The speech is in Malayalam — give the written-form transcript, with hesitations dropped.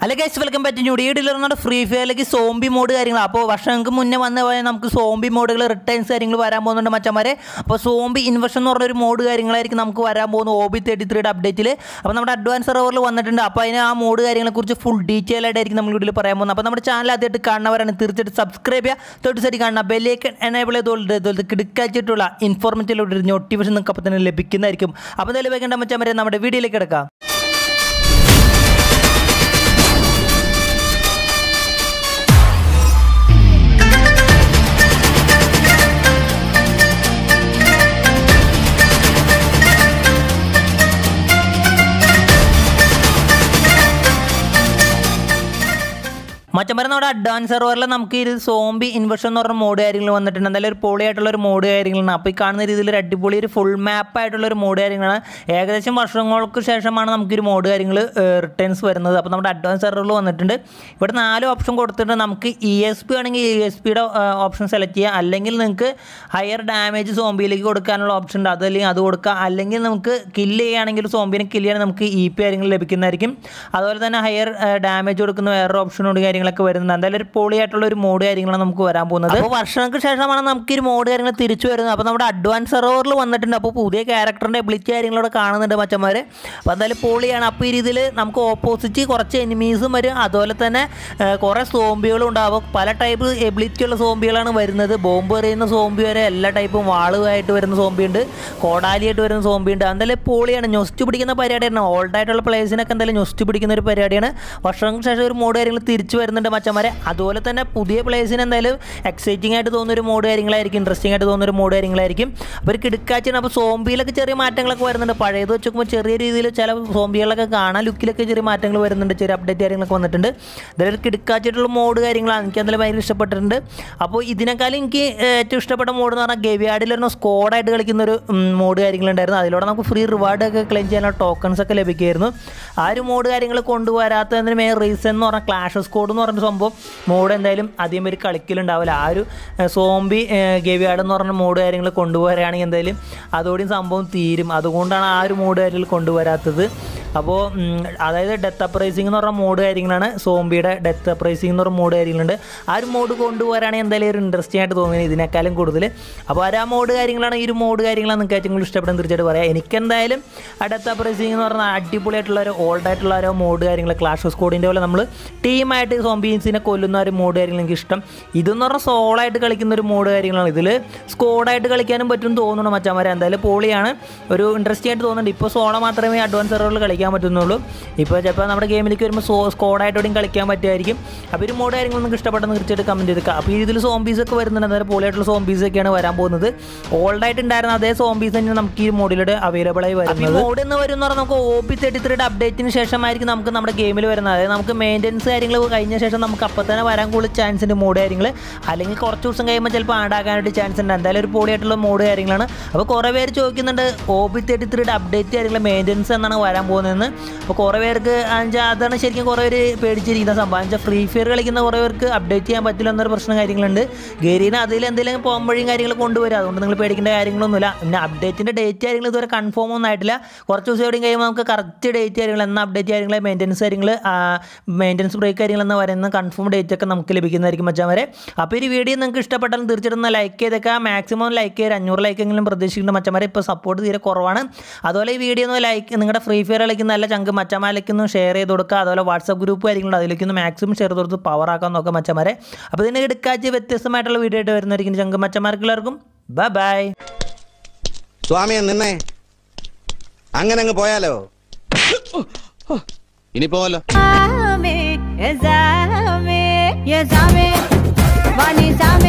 Hello guys, welcome back to new video. Free Fire like zombie mode കാര്യങ്ങൾ അപ്പോൾ വർഷങ്ങൾക്ക് മുന്നേ വന്ന നമുക്ക് zombie മോഡുകൾ റിട്ടേൺസ് കാര്യങ്ങൾ വരാൻ പോകുന്നുണ്ട് മച്ചന്മാരെ. അപ്പോൾ zombie invasion എന്ന് പറഞ്ഞ ഒരു മോഡ് കാര്യങ്ങളായിരിക്കും നമുക്ക് വരാൻ പോകുന്ന OB33 യുടെ അപ്ഡേറ്റിൽ. അപ്പോൾ നമ്മുടെ അഡ്വാൻസ് സെർവറിൽ വന്നിട്ടുണ്ട്. അപ്പോൾ അതിനെ ആ മോഡ് കാര്യങ്ങളെക്കുറിച്ച് ഫുൾ ഡീറ്റെയിൽ ആയിട്ടായിരിക്കും നമ്മൾ വീഡിയോയിൽ പറയാൻ പോകുന്നത്. അപ്പോൾ നമ്മുടെ ചാനൽ ആദ്യമായിട്ട് കാണുന്നവരാണ് തീർച്ചയായിട്ടും സബ്സ്ക്രൈബ് ചെയ്യുക. തൊട്ട് സൈഡിൽ കാണുന്ന ബെൽ ഐക്കൺ എനേബിൾ ചെയ്തുകൊണ്ട് കിടക്കാച്ചിട്ടുള്ള ഇൻഫോർമേറ്റീവ് നോട്ടിഫിക്കേഷൻ നിങ്ങൾക്ക് അപ്പോൾ തന്നെ ലഭിക്കുന്നതായിരിക്കും. അപ്പോൾ എന്തായാലും വേണ്ട മച്ചന്മാരെ നമ്മുടെ വീഡിയോയിലേക്ക് കിടക്കാം. മച്ചന്മാരെ നമ്മുടെ അഡ്വാൻസ് സെർവറിൽ നമുക്ക് ഇത് സോംബി ഇൻവെഷൻ എന്ന് പറഞ്ഞ മോഡ് കാര്യങ്ങൾ വന്നിട്ടുണ്ട്. എന്തായാലും ഒരു പൊളിയായിട്ടുള്ള ഒരു മോഡ് കാര്യങ്ങളാണ്. അപ്പോൾ ഈ കാണുന്ന രീതിയിൽ ഒരു അടിപൊളി ഒരു ഫുൾ മാപ്പ് ആയിട്ടുള്ള ഒരു മോഡ് കാര്യങ്ങളാണ്. ഏകദേശം വർഷങ്ങൾക്ക് ശേഷമാണ് നമുക്കൊരു മോഡ് കാര്യങ്ങൾ റിട്ടേൺസ് വരുന്നത്. അപ്പോൾ നമ്മുടെ അഡ്വാൻസ് സെർവറിൽ വന്നിട്ടുണ്ട്. ഇവിടെ 4 ഓപ്ഷൻ കൊടുത്തിട്ട് നമുക്ക് ESP ആണെങ്കിൽ ESPയുടെ ഓപ്ഷൻ സെലക്ട് ചെയ്യാം. അല്ലെങ്കിൽ നിങ്ങൾക്ക് ഹയർ ഡാമേജ് സോംബിയിലേക്ക് കൊടുക്കാനുള്ള ഓപ്ഷൻ ഉണ്ട്, അതല്ലെങ്കിൽ അത് കൊടുക്കുക. അല്ലെങ്കിൽ നമുക്ക് കില്ല് ചെയ്യുകയാണെങ്കിൽ സോംബിനെ കില്ല് ചെയ്യാൻ നമുക്ക് EP കാര്യങ്ങൾ ലഭിക്കുന്നതായിരിക്കും. അതുപോലെ തന്നെ ഹയർ ഡാമേജ് കൊടുക്കുന്ന വേറൊരു ഓപ്ഷനോട് കാര്യങ്ങളൊക്കെ വരുന്നത്. എന്തായാലും ഒരു പൊളിയായിട്ടുള്ള ഒരു മോഡ് കാര്യങ്ങളാണ് നമുക്ക് വരാൻ പോകുന്നത്. അപ്പോൾ വർഷങ്ങൾക്ക് ശേഷമാണ് നമുക്ക് ഈ മോഡ് കാര്യങ്ങൾ തിരിച്ചു വരുന്നത്. അപ്പോൾ നമ്മുടെ അഡ്വാൻസ് സെർവറിൽ വന്നിട്ടുണ്ട്. അപ്പോൾ പുതിയ ക്യാരക്ടറിൻ്റെ എബിലിറ്റി കാര്യങ്ങളോട് കാണുന്നുണ്ട് മച്ചന്മാർ. അപ്പോൾ എന്തായാലും പൊളിയാണ്. അപ്പോൾ ഈ രീതിയിൽ നമുക്ക് ഓപ്പോസിറ്റ് കുറച്ച് എനിമീസും വരും, അതുപോലെ തന്നെ കുറേ സോംബികളും ഉണ്ടാവും. പല ടൈപ്പ് എബിലിറ്റിയുള്ള സോംബികളാണ് വരുന്നത്. ബോംബ് എറിയുന്ന സോംബി വരെ എല്ലാ ടൈപ്പും വാളുമായിട്ട് വരുന്ന സോംബി ഉണ്ട്, കോടാലിയായിട്ട് വരുന്ന സോംബി ഉണ്ട്. എന്തായാലും പൊളിയാണ്. ഞൊസ്റ്റ് പിടിക്കുന്ന പരിപാടിയാണ്. ഓൾഡായിട്ടുള്ള പ്ലേസിനൊക്കെ എന്തായാലും ഞൊസ്റ്റ് പിടിക്കുന്ന ഒരു പരിപാടിയാണ്. വർഷങ്ങൾക്ക് ശേഷം ഒരു മോഡ് കാര്യങ്ങൾ തിരിച്ചു വരുന്നുണ്ട് മച്ചന്മാരെ. അതുപോലെ തന്നെ പുതിയ പ്ലേസിന് എന്തായാലും എക്സൈറ്റിംഗ് ആയിട്ട് തോന്നുന്നൊരു മോഡ് കാര്യങ്ങളായിരിക്കും, ഇൻട്രസ്റ്റിംഗ് ആയിട്ട് തോന്നുന്നൊരു മോഡ് കാര്യങ്ങളായിരിക്കും. അപ്പോൾ ഒരു കിടക്കാച്ചാണ്. അപ്പോൾ സോംബിയിലൊക്കെ ചെറിയ മാറ്റങ്ങളൊക്കെ വരുന്നുണ്ട്. പഴയത് വെച്ച് നോക്കുമ്പോൾ ചെറിയ രീതിയിൽ ചില സോംബികളൊക്കെ കാണാൻ ലുക്കിലൊക്കെ ചെറിയ മാറ്റങ്ങൾ വരുന്നുണ്ട്, ചെറിയ അപ്ഡേറ്റ് കാര്യങ്ങളൊക്കെ വന്നിട്ടുണ്ട്. അതായത് കിടക്കാച്ചിട്ടുള്ള മോഡ് കാര്യങ്ങളാണ്. എനിക്ക് എന്തായാലും ഭയങ്കര ഇഷ്ടപ്പെട്ടിട്ടുണ്ട്. അപ്പോൾ ഇതിനേക്കാളും എനിക്ക് ഏറ്റവും ഇഷ്ടപ്പെട്ട മോഡ് എന്ന് പറഞ്ഞാൽ ഗവിയാഡിലൊരു സ്ക്വാഡായിട്ട് കളിക്കുന്നൊരു മോഡ് കാര്യങ്ങളുണ്ടായിരുന്നു. അതിലൂടെ നമുക്ക് ഫ്രീ റിവാർഡൊക്കെ ക്ലെയിം ചെയ്യാനുള്ള ടോക്കൺസ് ഒക്കെ ലഭിക്കുമായിരുന്നു. ആ ഒരു മോഡ് കാര്യങ്ങൾ കൊണ്ടുവരാത്തതിന് മെയിൻ റീസൺ എന്ന് പറഞ്ഞാൽ ക്ലാഷ് സ്ക്വാഡ് എന്ന് പറഞ്ഞ സംഭവം മോഡ് എന്തായാലും അധികം പേര് കളിക്കലുണ്ടാവില്ല. ആ ഒരു സോംബി ഗവിയാഡ് എന്ന് പറഞ്ഞ മോഡ് കാര്യങ്ങൾ കൊണ്ടുവരികയാണെങ്കിൽ എന്തായാലും അതോടെയും സംഭവം തീരും. അതുകൊണ്ടാണ് ആ ഒരു മോഡ് കാര്യങ്ങൾ കൊണ്ടുവരാത്തത്. അപ്പോൾ അതായത് ഡെത്ത് അപ്രൈസിംഗ് എന്ന് പറഞ്ഞ മോഡ് കാര്യങ്ങളാണ്. സോംബിയുടെ ഡെത്ത് അപ്രൈസിംഗ് എന്ന് പറഞ്ഞ മോഡ് കാര്യങ്ങളുണ്ട്. ആ ഒരു മോഡ് കൊണ്ടുവരാണെങ്കിൽ എന്തായാലും ഒരു ഇൻട്രസ്റ്റിംഗ് ആയിട്ട് തോന്നുന്നത് ഇതിനേക്കാളും കൂടുതൽ. അപ്പോൾ ആ മോഡ് കാര്യങ്ങളാണ്, ഈ ഒരു മോഡ് കാര്യങ്ങളാണ് നിങ്ങൾക്ക് ഏറ്റവും കൂടുതൽ ഇഷ്ടപ്പെടുന്നത് തീർച്ചയായിട്ടും പറയാം. എനിക്കെന്തായാലും ആ ഡെത്ത് അപ്രൈസിംഗ് എന്ന് പറഞ്ഞാൽ അടിപൊളിയായിട്ടുള്ള ഒരു ഓൾഡായിട്ടുള്ള ഒരു മോഡ് കാര്യങ്ങൾ, ക്ലാഷ് സ്ക്വാഡിൻ്റെ പോലെ നമ്മൾ ടീമായിട്ട് സോംബീസിനെ കൊല്ലുന്ന ഒരു മോഡ് കാര്യങ്ങൾ എനിക്ക് ഇഷ്ടം. ഇതെന്ന് പറഞ്ഞാൽ സോളായിട്ട് കളിക്കുന്ന ഒരു മോഡ് കാര്യങ്ങളാണ്. ഇതിൽ സ്ക്വാഡായിട്ട് കളിക്കാനും പറ്റും തോന്നുന്നു മച്ചാന്മാരെ. എന്തായാലും പൊളിയാണ്, ഒരു ഇൻട്രസ്റ്റിംഗ് ആയിട്ട് തോന്നുന്നുണ്ട്. ഇപ്പോൾ സോളോ മാത്രമേ അഡ്വാൻസ് സെർവറിൽ കളിക്കാൻ പറ്റുന്നുള്ളൂ. ഇപ്പോൾ ചിലപ്പോൾ നമ്മുടെ ഗെയിമിലേക്ക് വരുമ്പോൾ സ്ക്വാഡായിട്ടോടെയും കളിക്കാൻ പറ്റുമായിരിക്കും. അപ്പോൾ ഒരു മോഡ് കാര്യങ്ങൾ നിങ്ങൾക്ക് ഇഷ്ടപ്പെട്ടെന്ന് തീർച്ചയായിട്ടും കമൻറ്റ് ചെയ്തേക്കുക. അപ്പോൾ ഈ ഇതിൽ സോംബീസൊക്കെ വരുന്നുണ്ട്. അതായത് പൊളിയായിട്ടുള്ള സോംബീസൊക്കെയാണ് വരാൻ പോകുന്നത്. ഓൾഡായിട്ട് ഉണ്ടായിരുന്ന അതേ സോംബീസ് തന്നെ നമുക്ക് ഈ മോഡിലൂടെ അവൈലബിൾ ആയി വരുന്നത്. മോഡ് എന്ന് വരുന്ന പറഞ്ഞാൽ നമുക്ക് OB33 അപ്ഡേറ്റിന് ശേഷമായിരിക്കും നമുക്ക് നമ്മുടെ ഗെയിമിൽ വരുന്നത്. അതായത് നമുക്ക് മെയിൻ്റെനൻസ് കാര്യങ്ങൾ കഴിഞ്ഞ ശേഷം നമുക്ക് അപ്പോൾ തന്നെ വരാൻ കൂടുതൽ ചാൻസ് ഉണ്ട് മോഡ് കാര്യങ്ങൾ. അല്ലെങ്കിൽ കുറച്ച് ദിവസം കഴിയുമ്പോൾ ചിലപ്പോൾ ആഡാക്കാനായിട്ട് ചാൻസ് ഉണ്ട്. എന്തായാലും ഒരു പൊളിയായിട്ടുള്ള മോഡ് കാര്യങ്ങളാണ്. അപ്പോൾ കുറേ പേര് ചോദിക്കുന്നുണ്ട് OB33 അപ്ഡേറ്റ് കാര്യങ്ങൾ മെയിൻ്റെനൻസ് എന്നാണ് വരാൻ പോകുന്നതെന്ന്. അപ്പോൾ കുറേ പേർക്ക് അതാണ് ശരിക്കും കുറേ പേര് പേടിച്ചിരിക്കുന്ന സംഭവം. ഫ്രീ ഫയർ കളിക്കുന്ന കുറേ പേർക്ക് അപ്ഡേറ്റ് ചെയ്യാൻ പറ്റില്ല എന്നൊരു പ്രശ്നം കാര്യങ്ങളുണ്ട്. ഗെരീന അതിൽ എന്തെങ്കിലും പോകുമ്പോഴും കാര്യങ്ങൾ കൊണ്ടുവരും. അതുകൊണ്ട് നിങ്ങൾ പേടിക്കേണ്ട കാര്യങ്ങളൊന്നുമില്ല. പിന്നെ അപ്ഡേറ്റിൻ്റെ ഡേറ്റ് കാര്യങ്ങൾ ഇതുവരെ കൺഫേം ഒന്നും ആയിട്ടില്ല. കുറച്ച് ദിവസം എവിടെയും കഴിയുമ്പോൾ നമുക്ക് കറക്റ്റ് ഡേറ്റ് കാര്യങ്ങൾ, എന്ന അപ്ഡേറ്റ് കാര്യങ്ങൾ, മെയിൻ്റെനൻസ് ബ്രേക്ക് കാര്യങ്ങൾ എന്ന് പറയുന്ന കൺഫേം ഡേറ്റ് ഒക്കെ നമുക്ക് ലഭിക്കുന്നതായിരിക്കും മച്ചാന്മാരെ. അപ്പോൾ ഈ വീഡിയോ നിങ്ങൾക്ക് ഇഷ്ടപ്പെട്ടാലും തീർച്ചയായിട്ടും ലൈക്ക് ചെയ്തേക്കാം. മാക്സിമം ലൈക്ക് ചെയ്ത് 500 ലൈക്കെങ്കിലും പ്രതീക്ഷിക്കുന്നുണ്ട് മച്ചാന്മാരെ. ഇപ്പോൾ സപ്പോർട്ട് തീരെ കുറവാണ്. അതുപോലെ ഈ വീഡിയോ ഒന്ന് ലൈക്ക്, നിങ്ങളുടെ ഫ്രീ ഫയർ കളിക്കുന്ന നല്ല ചങ്ക് മച്ചന്മാരിലേക്കൊന്ന് ഷെയർ ചെയ്ത് കൊടുക്കുക. അതുപോലെ വാട്സപ്പ് ഗ്രൂപ്പ് കാര്യങ്ങളുണ്ട്, അതിലേക്കൊന്ന് മാക്സിമം ഷെയർ ചെയ്ത് കൊടുത്ത് പവർ ആക്കാൻ നോക്കാം മച്ചന്മാരെ. അപ്പോൾ ഇതിനെ എടുക്കാച്ച് വ്യത്യസ്തമായിട്ടുള്ള വീഡിയോ ആയിട്ട് വരുന്നതായിരിക്കും. ചങ്ക് മച്ചന്മാർക്കെല്ലാവർക്കും ബൈ ബൈ. സ്വാമിയെ നിന്നെ അങ്ങനെ അങ്ങ് പോയാലോ? ഇനി പോവല്ലോ.